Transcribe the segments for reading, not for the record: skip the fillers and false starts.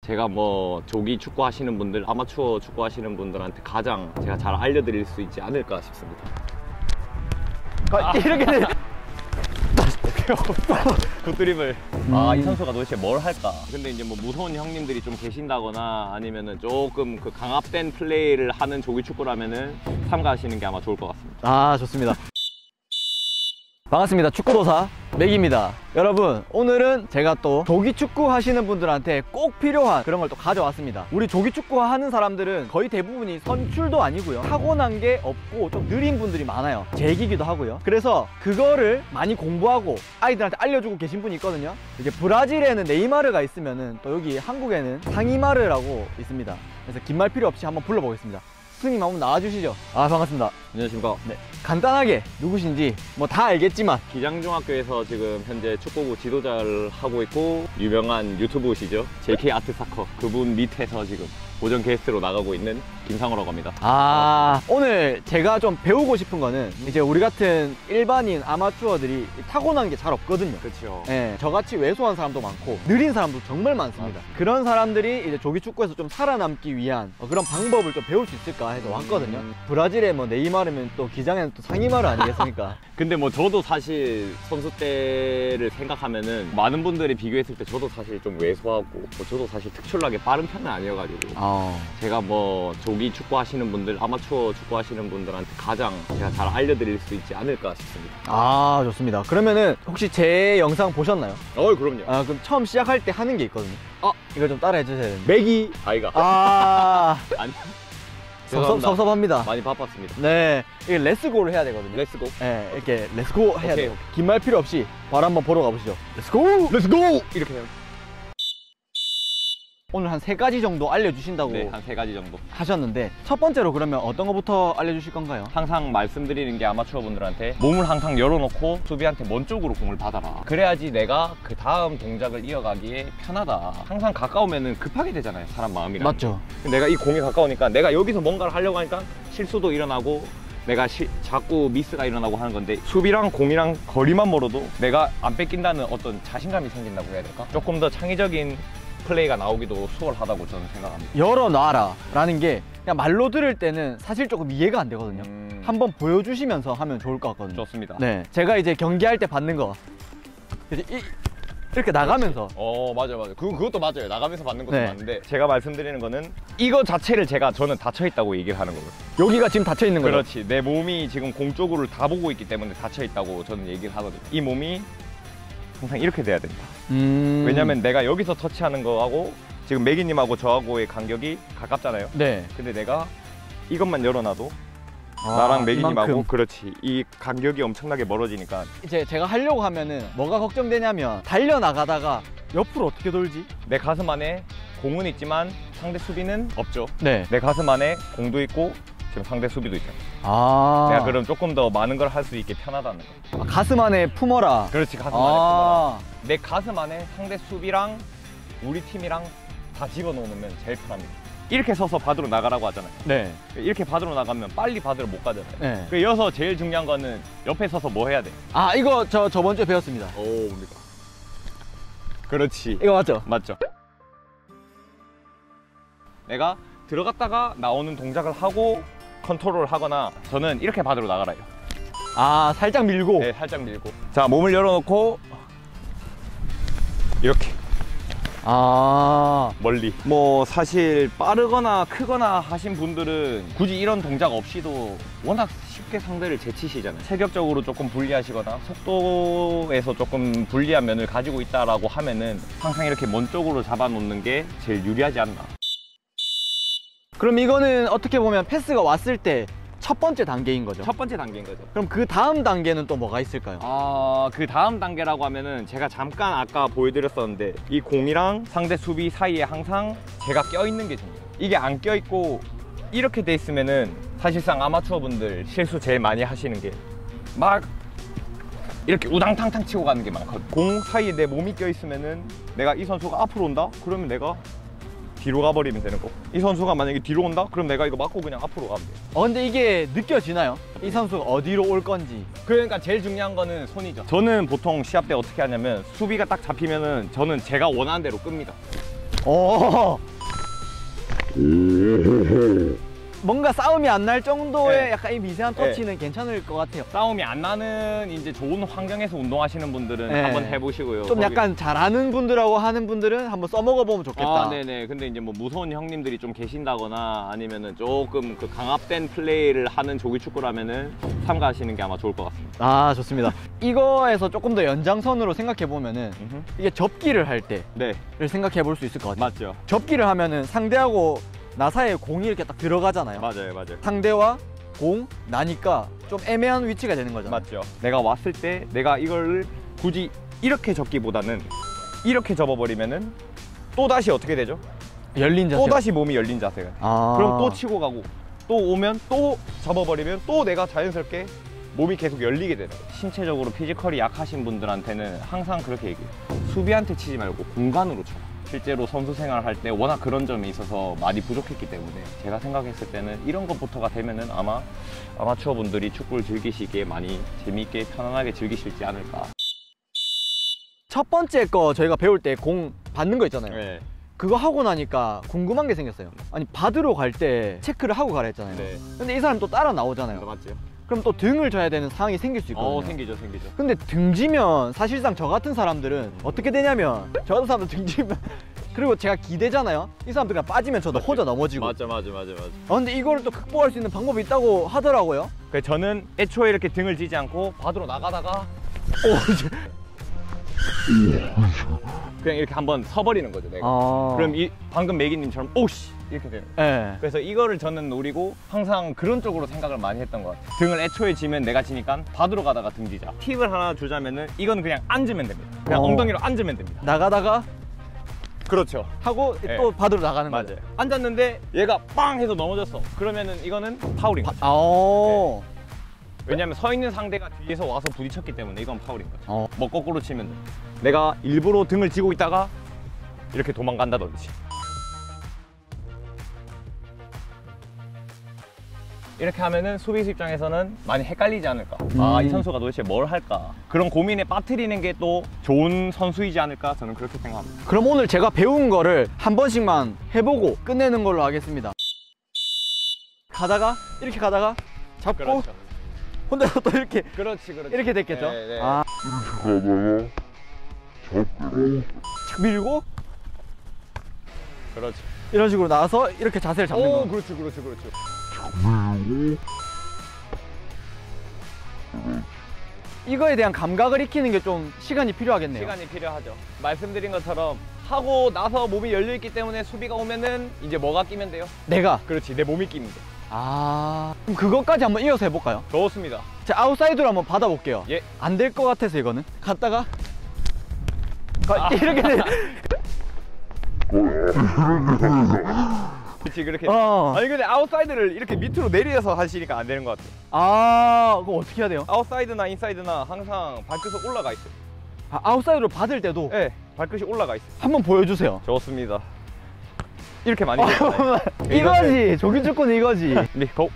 제가 뭐 조기 축구 하시는 분들, 아마추어 축구 하시는 분들한테 가장 제가 잘 알려드릴 수 있지 않을까 싶습니다. 이렇게 돼. 굿드립을. 이 선수가 도대체 뭘 할까? 근데 이제 뭐 무서운 형님들이 좀 계신다거나 아니면은 조금 그 강압된 플레이를 하는 조기 축구라면은 삼가하시는 게 아마 좋을 것 같습니다. 좋습니다. 반갑습니다. 축구도사 맥입니다. 여러분, 오늘은 제가 또 조기 축구 하시는 분들한테 꼭 필요한 그런 걸 또 가져왔습니다. 우리 조기 축구 하는 사람들은 거의 대부분이 선출도 아니고요, 타고난 게 없고 좀 느린 분들이 많아요. 제기기도 하고요. 그래서 그거를 많이 공부하고 아이들한테 알려주고 계신 분이 있거든요. 이제 브라질에는 네이마르가 있으면은 또 여기 한국에는 상이마르라고 있습니다. 그래서 긴 말 필요 없이 한번 불러보겠습니다. 스님 한번 나와주시죠. 반갑습니다. 안녕하십니까. 네, 간단하게 누구신지 뭐 다 알겠지만 기장중학교에서 지금 현재 축구부 지도자를 하고 있고 유명한 유튜브시죠, JK 아트사커 그분 밑에서 지금 고정 게스트로 나가고 있는 김상호라고 합니다. 오늘 제가 좀 배우고 싶은 거는 이제 우리 같은 일반인 아마추어들이 타고난 게 잘 없거든요. 그렇죠. 네, 저같이 왜소한 사람도 많고 느린 사람도 정말 많습니다. 그런 사람들이 이제 조기 축구에서 좀 살아남기 위한 그런 방법을 좀 배울 수 있을까 해서 왔거든요. 브라질에 뭐 네이마르면 또 기장에는 또 상이마르 아니겠습니까? 근데 뭐 저도 사실 선수 때를 생각하면은 많은 분들이 비교했을 때 저도 사실 좀 왜소하고 뭐 저도 사실 특출나게 빠른 편은 아니어가지고 제가 뭐 조기 축구 하시는 분들, 아마추어 축구 하시는 분들한테 가장 제가 잘 알려드릴 수 있지 않을까 싶습니다. 좋습니다. 그러면은 혹시 제 영상 보셨나요? 그럼요. 그럼 처음 시작할 때 하는 게 있거든요. 이거 좀 따라해 주셔야 되는데. 맥이 아이가 아니 섭섭합니다. 많이 바빴습니다. 네, 이게 렛츠고를 해야 되거든요. 렛츠고. 네, 이렇게 렛츠고 해야 오케이. 돼요. 긴 말 필요 없이 바로 한번 보러 가보시죠. 렛츠고! 렛츠고! 이렇게 해요. 오늘 한 3가지 정도 알려주신다고 네, 한 3가지 정도 하셨는데, 첫 번째로 그러면 어떤 거부터 알려주실 건가요? 항상 말씀드리는 게 아마추어 분들한테 몸을 항상 열어놓고 수비한테 먼 쪽으로 공을 받아라. 그래야지 내가 그 다음 동작을 이어가기에 편하다. 항상 가까우면은 급하게 되잖아요, 사람 마음이랑. 맞죠. 내가 이 공이 가까우니까 내가 여기서 뭔가를 하려고 하니까 실수도 일어나고 내가 자꾸 미스가 일어나고 하는 건데, 수비랑 공이랑 거리만 멀어도 내가 안 뺏긴다는 어떤 자신감이 생긴다고 해야 될까? 조금 더 창의적인 플레이가 나오기도 수월하다고 저는 생각합니다. 열어놔라 라는 게 그냥 말로 들을 때는 사실 조금 이해가 안 되거든요. 한번 보여주시면서 하면 좋을 것 같거든요. 좋습니다. 네, 제가 이제 경기할 때 받는 거 이렇게 나가면서. 맞아요. 그것도 맞아요. 나가면서 받는 것도 네. 맞는데, 제가 말씀드리는 거는 이거 자체를 저는 닫혀있다고 얘기를 하는 거거든요. 여기가 지금 닫혀 있는 거죠? 그렇지. 내 몸이 지금 공 쪽으로 다 보고 있기 때문에 닫혀있다고 저는 얘기를 하거든요. 이 몸이 항상 이렇게 돼야 된다. 왜냐면 내가 여기서 터치하는 거하고 지금 매기님하고 저하고의 간격이 가깝잖아요. 네. 근데 내가 이것만 열어놔도 나랑 매기님하고 이만큼. 그렇지, 이 간격이 엄청나게 멀어지니까. 이제 제가 하려고 하면은 뭐가 걱정되냐면 달려나가다가 옆으로 어떻게 돌지? 내 가슴 안에 공은 있지만 상대 수비는 없죠. 네. 내 가슴 안에 공도 있고 지금 상대 수비도 있잖아. 내가 그럼 조금 더 많은 걸 할 수 있게 편하다는 거. 가슴 안에 품어라. 그렇지, 가슴 안에 품어라. 내 가슴 안에 상대 수비랑 우리 팀이랑 다 집어넣으면 제일 편합니다. 이렇게 서서 받으러 나가라고 하잖아요. 네. 이렇게 받으러 나가면 빨리 받으러 못 가잖아요. 네. 그래서 제일 중요한 거는 옆에 서서 뭐 해야 돼? 이거 저번 주에 배웠습니다. 뭡니까? 그렇지. 이거 맞죠? 맞죠. 내가 들어갔다가 나오는 동작을 하고 컨트롤을 하거나, 저는 이렇게 받으러 나가라요. 살짝 밀고. 네, 살짝 밀고. 자, 몸을 열어놓고 이렇게 멀리. 뭐 사실 빠르거나 크거나 하신 분들은 굳이 이런 동작 없이도 워낙 쉽게 상대를 제치시잖아요. 체격적으로 조금 불리하시거나 속도에서 조금 불리한 면을 가지고 있다라고 하면은 항상 이렇게 먼 쪽으로 잡아놓는 게 제일 유리하지 않나. 그럼 이거는 어떻게 보면 패스가 왔을 때 첫 번째 단계인 거죠? 첫 번째 단계인 거죠. 그럼 그 다음 단계는 또 뭐가 있을까요? 그 다음 단계라고 하면은 제가 잠깐 아까 보여드렸었는데, 이 공이랑 상대 수비 사이에 항상 제가 껴있는 게 중요해요. 이게 안 껴있고 이렇게 돼 있으면은 사실상 아마추어 분들 실수 제일 많이 하시는 게 막 이렇게 우당탕탕 치고 가는 게 많거든요. 공 사이에 내 몸이 껴있으면은 내가 이 선수가 앞으로 온다? 그러면 내가 뒤로 가버리면 되는 거고, 이 선수가 만약에 뒤로 온다? 그럼 내가 이거 맞고 그냥 앞으로 가면 돼요. 근데 이게 느껴지나요? 이 선수가 어디로 올 건지. 그러니까 제일 중요한 거는 손이죠. 저는 보통 시합 때 어떻게 하냐면, 수비가 딱 잡히면은 저는 제가 원하는 대로 끕니다. 오. 뭔가 싸움이 안 날 정도의 네. 약간 이 미세한 터치는 괜찮을 것 같아요. 싸움이 안 나는 이제 좋은 환경에서 운동하시는 분들은 네. 한번 해보시고요. 좀 약간 잘하는 분들하고 하는 분들은 한번 써먹어 보면 좋겠다. 아, 네네. 근데 이제 뭐 무서운 형님들이 좀 계신다거나 아니면은 조금 그 강압된 플레이를 하는 조기 축구라면은 삼가하시는 게 아마 좋을 것 같습니다. 아, 좋습니다. 이거에서 조금 더 연장선으로 생각해 보면은 이게 접기를 할 때를 네, 생각해 볼 수 있을 것 같아요. 맞죠. 접기를 하면은 상대하고 나 사이에 공이 이렇게 딱 들어가잖아요. 맞아요, 맞아요. 상대와 공 나니까 좀 애매한 위치가 되는 거잖아요. 맞죠. 내가 왔을 때 내가 이걸 굳이 이렇게 접기보다는 이렇게 접어버리면은 또 다시 어떻게 되죠? 열린 자세. 또 다시 몸이 열린 자세가. 아. 그럼 또 치고 가고 또 오면 또 접어버리면 또 내가 자연스럽게 몸이 계속 열리게 되는 거예요. 신체적으로 피지컬이 약하신 분들한테는 항상 그렇게 얘기해요. 수비한테 치지 말고 공간으로 쳐라. 실제로 선수 생활을 할 때 워낙 그런 점이 있어서 많이 부족했기 때문에 제가 생각했을 때는 이런 것부터가 되면은 아마 아마추어 분들이 축구를 즐기시기에 많이 재미있게 편안하게 즐기실지 않을까. 첫 번째 거 저희가 배울 때 공 받는 거 있잖아요. 네. 그거 하고 나니까 궁금한 게 생겼어요. 아니, 받으러 갈 때 체크를 하고 가라 했잖아요. 네. 근데 이 사람 또 따라 나오잖아요. 맞죠? 그럼 또 등을 져야 되는 상황이 생길 수 있거든요. 생기죠, 생기죠. 근데 등지면 사실상 저 같은 사람들은 어떻게 되냐면 저 같은 사람들 등지면 그리고 제가 기대잖아요. 이 사람들 그냥 빠지면 저도 혼자 넘어지고. 맞아. 근데 이거를 또 극복할 수 있는 방법이 있다고 하더라고요. 그래서 저는 애초에 이렇게 등을 지지 않고 받으러 나가다가 그냥 이렇게 한번 서버리는 거죠, 내가. 그럼 이 방금 매기님처럼 오씨 이렇게 되는 거예요. 네. 그래서 이거를 저는 노리고 항상 그런 쪽으로 생각을 많이 했던 것 같아요. 등을 애초에 지면 내가 지니까 받으러 가다가 등 지자. 팁을 하나 주자면은 이건 그냥 앉으면 됩니다. 그냥 엉덩이로 앉으면 됩니다. 나가다가 그렇죠. 하고 네. 또 받으러 나가는 맞아요. 거죠. 앉았는데 얘가 빵 해서 넘어졌어. 그러면은 이거는 파울인 거죠. 왜냐면 서 있는 상대가 뒤에서 와서 부딪혔기 때문에 이건 파울인 거죠. 뭐 거꾸로 치면 돼. 내가 일부러 등을 지고 있다가 이렇게 도망간다든지. 이렇게 하면은 수비수 입장에서는 많이 헷갈리지 않을까. 아, 이 선수가 도대체 뭘 할까. 그런 고민에 빠뜨리는 게 또 좋은 선수이지 않을까. 저는 그렇게 생각합니다. 그럼 오늘 제가 배운 거를 한 번씩만 해보고 끝내는 걸로 하겠습니다. 가다가 이렇게 가다가 잡고 그렇죠. 혼자서 또 이렇게 그렇지. 이렇게 됐겠죠. 네. 아, 착 밀고 그렇지. 이런 식으로 나와서 이렇게 자세를 잡는 거. 그렇지. 이거에 대한 감각을 익히는 게 좀 시간이 필요하겠네요. 시간이 필요하죠. 말씀드린 것처럼 하고 나서 몸이 열려있기 때문에 수비가 오면은 이제 뭐가 끼면 돼요? 내가. 그렇지, 내 몸이 끼면 돼. 아, 그럼 그것까지 한번 이어서 해볼까요? 좋습니다. 자, 아웃사이드로 한번 받아볼게요. 예. 안 될 것 같아서 이거는 갔다가 이렇게 돼. 그렇지, 그렇게. 어. 아니 근데 아웃사이드를 이렇게 밑으로 내려서 하시니까 안 되는 것 같아요. 아, 그럼 어떻게 해야 돼요? 아웃사이드나 인사이드나 항상 발끝이 올라가 있어요. 아, 아웃사이드로 받을 때도 네, 발끝이 올라가 있어요. 한번 보여주세요. 좋습니다. 이렇게 많이 되잖아요. 이거지, 조기 축구는 이거지. 네, 고.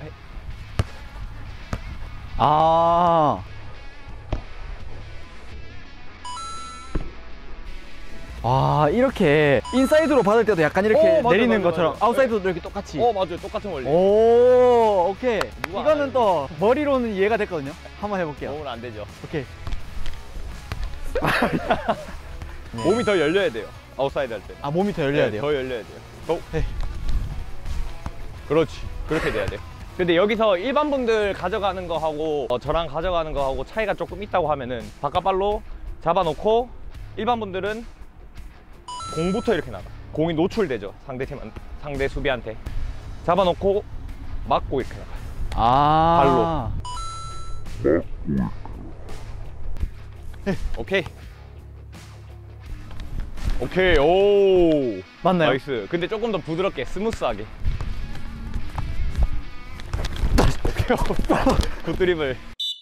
아, 아, 이렇게 인사이드로 받을 때도 약간 이렇게 맞아, 내리는 맞아, 것처럼 맞아. 아웃사이드도 이렇게 똑같이. 맞아요. 똑같은 원리. 오, 오케이. 누가 이거는 알아요? 또 머리로는 이해가 됐거든요. 한번 해볼게요. 몸은 안 되죠. 오케이. 몸이 더 열려야 돼요. 아웃사이드 할 때. 아, 몸이 더 열려야 네, 돼요. 더 열려야 돼요. 고. 네. 그렇지. 그렇게 돼야 돼요. 근데 여기서 일반 분들 가져가는 거하고 저랑 가져가는 거하고 차이가 조금 있다고 하면은 바깥발로 잡아놓고 일반 분들은 공부터 이렇게 나가. 공이 노출되죠. 상대 수비한테. 잡아놓고 맞고 이렇게 나가. 아, 오케이. 오케이. 오. 맞나요? 나이스. 근데 조금 더 부드럽게 스무스하게. 오케이. 굿 드리블.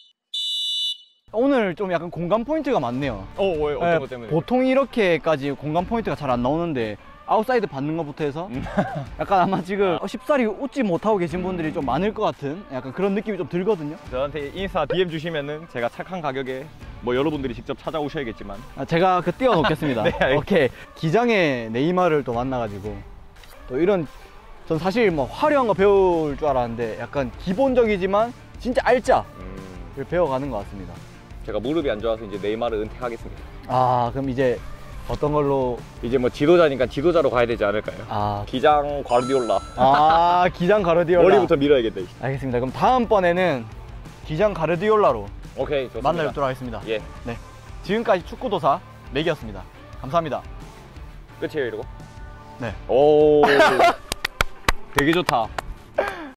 오늘 좀 약간 공간 포인트가 많네요. 왜 어떤 네, 것 때문에? 보통 이렇게까지 공간 포인트가 잘 안 나오는데 아웃사이드 받는 것부터 해서 약간 아마 지금 쉽사리 웃지 못하고 계신 분들이 좀 많을 것 같은 약간 그런 느낌이 좀 들거든요. 저한테 인스타 DM 주시면은 제가 착한 가격에 뭐 여러분들이 직접 찾아오셔야겠지만. 제가 그 띄워놓겠습니다. 네, 알겠습니다. 오케이. 기장의 네이마르를 또 만나가지고 또 이런, 전 사실 뭐 화려한 거 배울 줄 알았는데 약간 기본적이지만 진짜 알짜를 배워가는 것 같습니다. 제가 무릎이 안 좋아서 이제 네이마르 은퇴하겠습니다. 아, 그럼 이제 어떤 걸로? 이제 뭐 지도자니까 지도자로 가야 되지 않을까요? 아, 기장 과르디올라. 기장 가르디올라. 머리부터 밀어야겠다. 알겠습니다. 그럼 다음번에는 기장 가르디올라로 오케이, 좋습니다. 만나뵙도록 하겠습니다. 예. 네. 지금까지 축구도사 맥이었습니다. 감사합니다. 끝이에요, 이러고? 네. 오. 되게 좋다.